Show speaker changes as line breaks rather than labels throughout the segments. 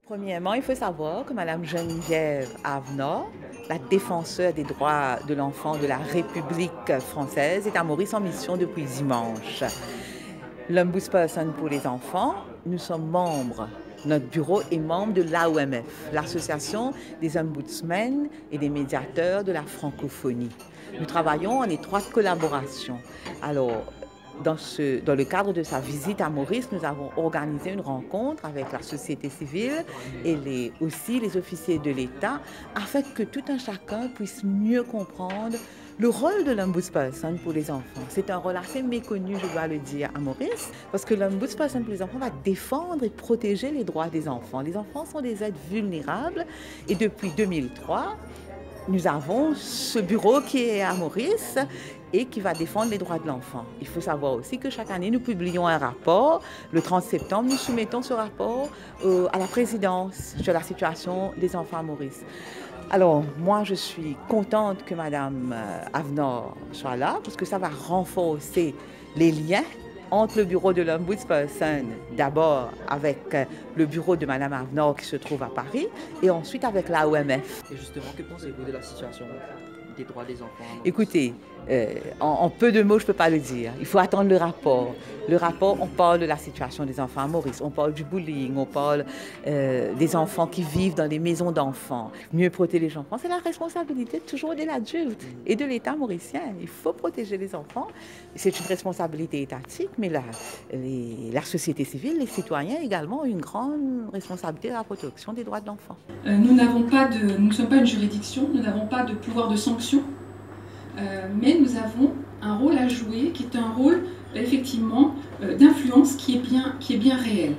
Premièrement, il faut savoir que Madame Geneviève Avenant, la défenseure des droits de l'enfant de la République française, est à Maurice en mission depuis dimanche. L'Ombudsperson pour les enfants, nous sommes membres. Notre bureau est membre de l'AOMF, l'Association des ombudsmen et des médiateurs de la francophonie. Nous travaillons en étroite collaboration. Alors, dans le cadre de sa visite à Maurice, nous avons organisé une rencontre avec la société civile et aussi les officiers de l'État afin que tout un chacun puisse mieux comprendre le rôle de l'Ombudsperson pour les enfants. C'est un rôle assez méconnu, je dois le dire, à Maurice, parce que l'Ombudsperson pour les enfants va défendre et protéger les droits des enfants. Les enfants sont des êtres vulnérables et depuis 2003, nous avons ce bureau qui est à Maurice et qui va défendre les droits de l'enfant. Il faut savoir aussi que chaque année, nous publions un rapport. Le 30 septembre, nous soumettons ce rapport à la présidence sur la situation des enfants à Maurice. Alors, moi, je suis contente que Madame Avenant soit là parce que ça va renforcer les liens entre le bureau de l'Ombudsperson, d'abord avec le bureau de Madame Avenant qui se trouve à Paris, et ensuite avec l'AOMF.
Et justement, que pensez-vous de la situation des droits des enfants?
Écoutez, en peu de mots, je ne peux pas le dire. Il faut attendre le rapport. Le rapport, on parle de la situation des enfants à Maurice, on parle du bullying, on parle des enfants qui vivent dans les maisons d'enfants. Mieux protéger les enfants, c'est la responsabilité toujours de l'adulte et de l'État mauricien. Il faut protéger les enfants. C'est une responsabilité étatique, mais la société civile, les citoyens également ont une grande responsabilité dans la protection des droits de l'enfant.
Nous ne sommes pas une juridiction, nous n'avons pas de pouvoir de sanction, mais nous avons un rôle à jouer qui est un rôle effectivement d'influence qui est bien réel.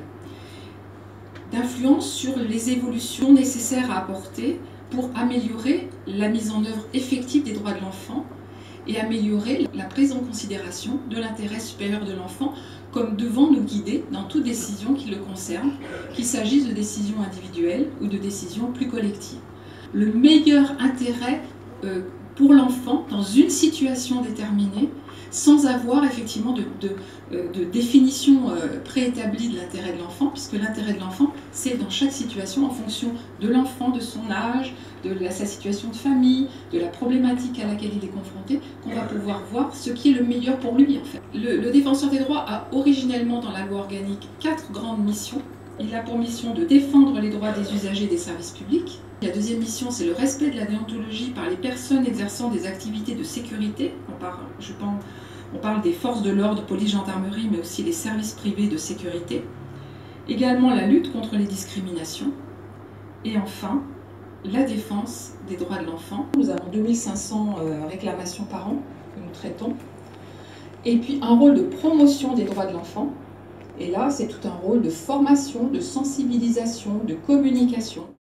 D'influence sur les évolutions nécessaires à apporter pour améliorer la mise en œuvre effective des droits de l'enfant et améliorer la prise en considération de l'intérêt supérieur de l'enfant comme devant nous guider dans toute décision qui le concerne, qu'il s'agisse de décisions individuelles ou de décisions plus collectives. Le meilleur intérêt pour l'enfant dans une situation déterminée, sans avoir effectivement de définition préétablie de l'intérêt de l'enfant, puisque l'intérêt de l'enfant, c'est dans chaque situation, en fonction de l'enfant, de son âge, de sa situation de famille, de la problématique à laquelle il est confronté, qu'on va pouvoir voir ce qui est le meilleur pour lui, en fait. Le défenseur des droits a originellement, dans la loi organique, 4 grandes missions. Il a pour mission de défendre les droits des usagers des services publics. La deuxième mission, c'est le respect de la déontologie par les personnes exerçant des activités de sécurité. On parle des forces de l'ordre, police, gendarmerie, mais aussi les services privés de sécurité. Également la lutte contre les discriminations. Et enfin, la défense des droits de l'enfant. Nous avons 2500 réclamations par an que nous traitons. Et puis un rôle de promotion des droits de l'enfant. Et là, c'est tout un rôle de formation, de sensibilisation, de communication.